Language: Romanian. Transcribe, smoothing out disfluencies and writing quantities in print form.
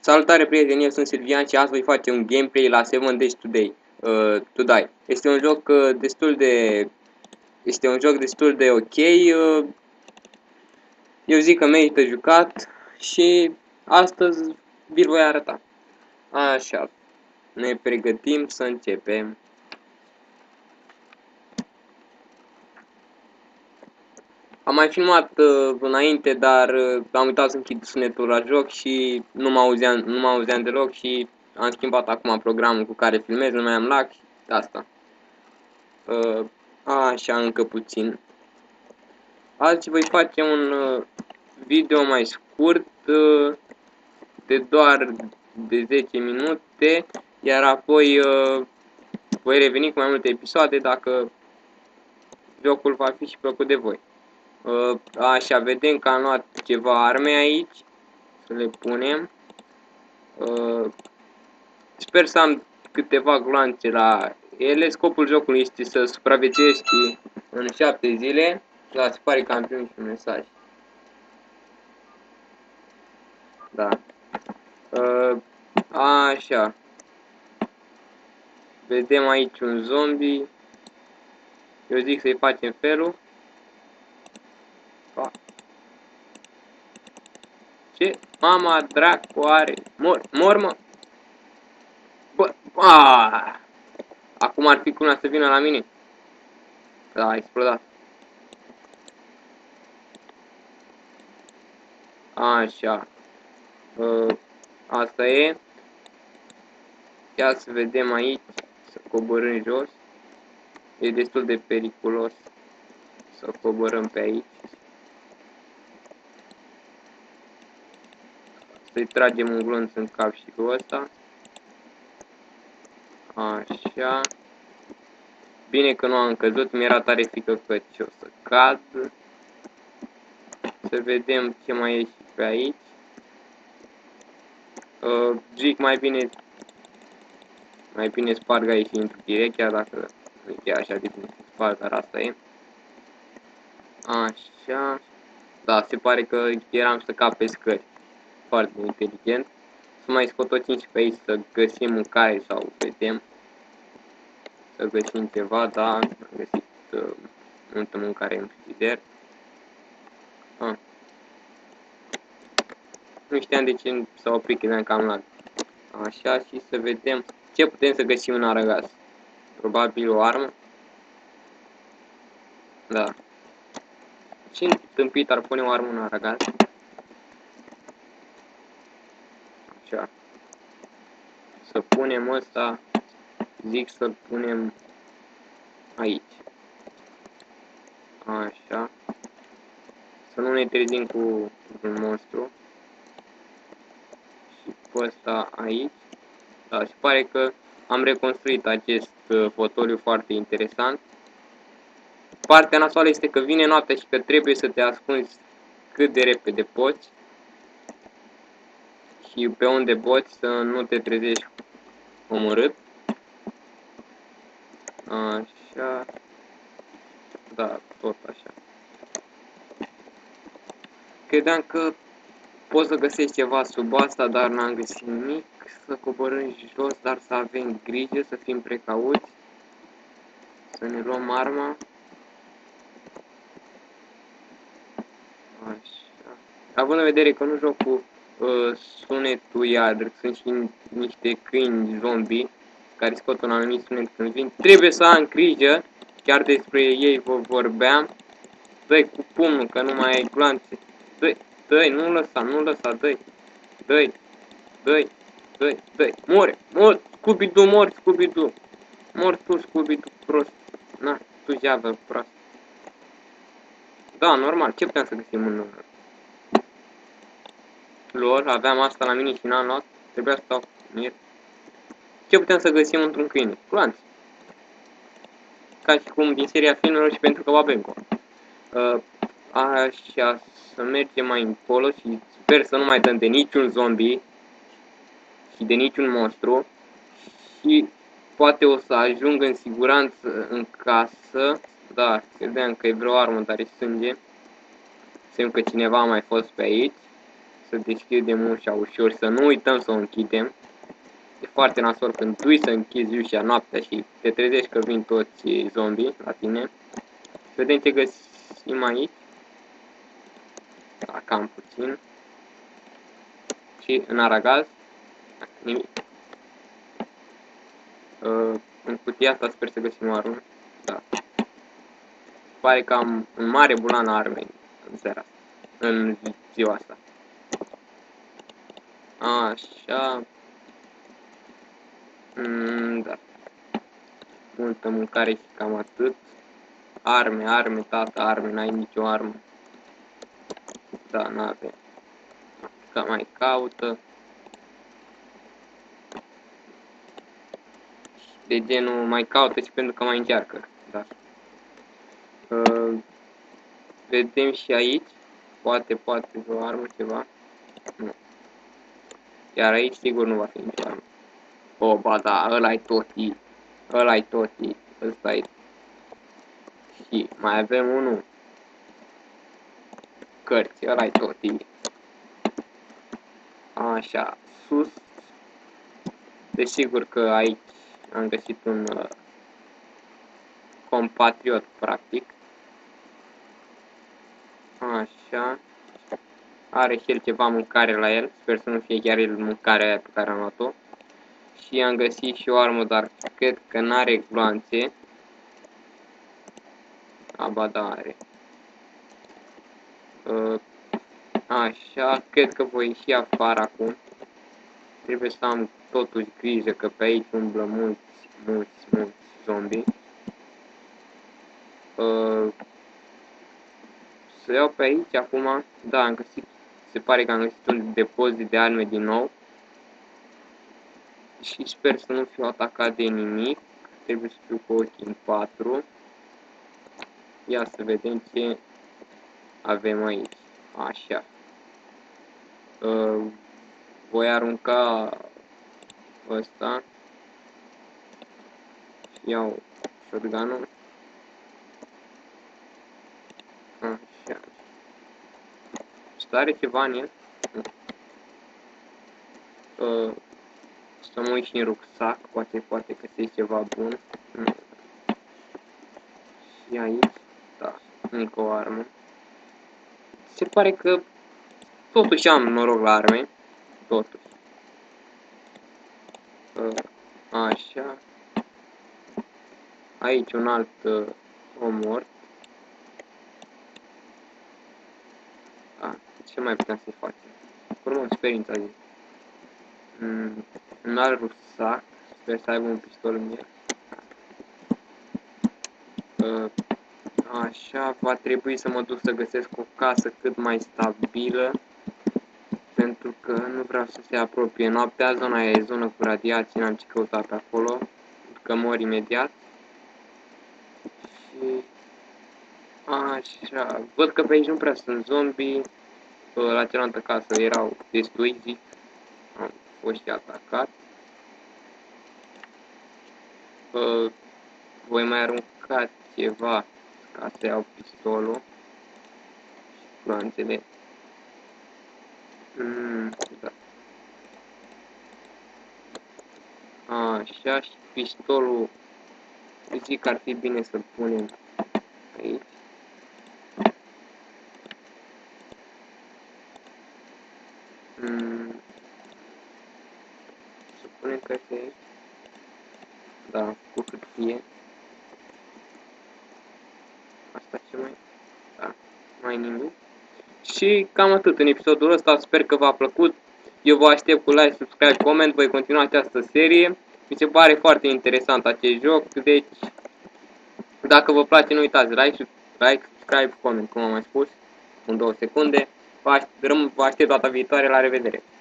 Salutare prieteni, eu sunt Silvian și azi voi face un gameplay la 7 Days to Die. Este un joc destul de ok. Eu zic că merită jucat și astăzi vi-l voi arăta. Așa, ne pregătim să începem. Am mai filmat înainte, dar am uitat să închid sunetul la joc și nu mă auzeam deloc și am schimbat acum programul cu care filmez, nu mai am lag și asta. Așa, încă puțin. Azi voi face un video mai scurt, de doar de 10 minute, iar apoi voi reveni cu mai multe episoade dacă jocul va fi și plăcut de voi. Așa, vedem că am luat ceva arme aici, să le punem. Sper să am câteva gloanțe la ele. Scopul jocului este să supraviețuiești în 7 zile. Da, se pare că am primit și un mesaj. Da. Așa. Vedem aici un zombie. Eu zic să-i facem felul. Ce? Mama dracu are? Mor mă! Bă, acum ar fi cum să vină la mine. Da, a explodat. Așa. Asta e. Ia să vedem aici. Să coborâm jos. E destul de periculos să coborâm pe aici. Să-i tragem un glonț în cap și cu ăsta. Așa. Bine că nu am căzut, mi-era tare frică că ce o să cad. Să vedem ce mai e și pe aici. Zic mai bine sparg aici și intru direct, chiar dacă nu e așa de bine să sparg, dar asta e. Așa. Da, se pare că eram să cap pe scări. Foarte inteligent. Să mai scotocim și pe aici să găsim mâncare sau vedem. Să găsim ceva, da, am găsit multă mâncare în frigider. Nu știam de ce s-a oprit, credeam că am luat. Așa, și să vedem ce putem să găsim în arăgaz. Probabil o armă. Da. Cine tâmpit ar pune o armă în arăgaz? Așa. Să punem ăsta. Zic să-l punem aici. Așa. Să nu ne trezim cu un monstru. Și pe ăsta aici. Da, se pare că am reconstruit acest fotoliu foarte interesant. Partea nasoală este că vine noaptea și că trebuie să te ascunzi cât de repede poți. Și pe unde poți să nu te trezești omorât. Așa. Da, tot așa. Credeam că poți să găsești ceva sub asta, dar n-am găsit nimic. Să coborâm jos, dar să avem grijă, să fim precauți. Să ne luăm arma. Așa. Având în vedere că nu joc cu sunetul, iar sunt și niște câini zombie care scot un anumit sunet când vin, trebuie să am grijă, chiar despre ei vă vorbeam. Dă-i cu pumnul, că nu mai ai gloanțe. Dă-i, nu lăsa, dă-i, mor, Scooby-Doo, mor, Scooby-Doo. Mor tu, Scooby-Doo, prost. Na, tu jeavă, prost. Da, normal, ce puteam să găsim în lor, aveam asta la mine și n-am luat, trebuia să stau mir. Ce putem să găsim într-un câine? Gloanțe. Ca și cum din seria filmelor și pentru că Babenco. Așa, să mergem mai încolo și sper să nu mai dăm de niciun zombie și de niciun monstru. Și poate o să ajung în siguranță în casă. Da, credeam că e vreo armă, dar e sânge. Semn că cineva a mai fost pe aici. să deschidem ușa ușor, să nu uităm să o închidem. E foarte nasol când tu să închizi ușa noaptea și te trezești că vin toți zombii la tine. Vedem ce găsim aici. Da, cam puțin. Și în aragaz. Nimic. În cutia asta sper să găsim o armă. Da. Pare că am un mare bulan la arme în seara. În ziua asta. Așa. Da. Multă mâncare și cam atât. Arme, tata, arme, n-ai nicio armă. Da, n-avem. Că mai caută. De genul mai caută și pentru că mai încearcă. Da. Vedem și aici. Poate vreo armă, ceva. Nu. Iar aici sigur nu va fi nicio armă. O, ba da, ăla-i Toti. Ăla-i Toti. Ăsta-i. Și mai avem unul. Cărți, ăla-i Toti. Așa, sus. Desigur că aici am găsit un compatriot, practic. Așa. Are și el ceva mâncare la el. Sper să nu fie chiar el mâncarea aia pe care am luat-o. Și am găsit și o armă, dar cred că n-are gloanțe. Aba da, are. Așa, cred că voi ieși afară acum. Trebuie să am totuși grijă că pe aici umblă mulți zombi. Să iau pe aici acum. Da, am găsit. Se pare că am găsit un depozit de arme din nou. Și sper să nu fiu atacat de nimic. Trebuie să fiu cu ochii în 4. Ia să vedem ce avem aici. Așa. Voi arunca ăsta. Și iau shotgun-ul. Așa. Are ceva în el? Să mă uit și în rucsac, poate găsesc ceva bun. Și aici, da, încă o armă. Se pare că totuși am noroc la arme. Totuși. Așa. Aici un alt om mort. Ce mai putem să facem? Urmăm experiența zi. Un alt rucsac. Sper să aibă un pistol în el. Așa, va trebui să mă duc să găsesc o casă cât mai stabilă. Pentru că nu vreau să se apropie noaptea. Zona aia e zonă cu radiații, n-am ce căuta pe acolo. Că mor imediat. Și... Așa, văd că pe aici nu prea sunt zombii. La cealaltă casă erau destui, zic. Am fost și atacat. Voi mai arunca ceva ca să iau pistolul. Gloanțele. Da. Așa, și pistolul zic că ar fi bine să-l punem aici. Să punem că este aici. Da, cu hârtie. Asta ce mai... Da, mai nimic. Și cam atât în episodul ăsta, sper că v-a plăcut. Eu vă aștept cu like, subscribe, comment, voi continua această serie. Mi se pare foarte interesant acest joc, deci dacă vă place nu uitați like, subscribe, comment, cum am mai spus, în 2 secunde. Vă aștept data viitoare, la revedere!